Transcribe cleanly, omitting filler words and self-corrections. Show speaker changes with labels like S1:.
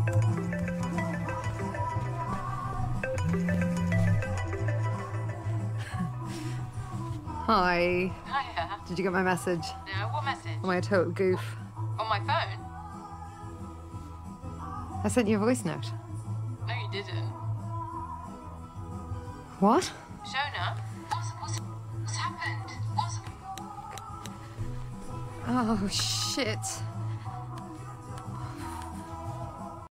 S1: Hi.
S2: Hiya.
S1: Did you get my message?
S2: No, what message?
S1: Am I a total goof?
S2: On my phone?
S1: I sent you a voice note.
S2: No, you didn't.
S1: What?
S2: Shona? What's happened?
S1: Oh, shit.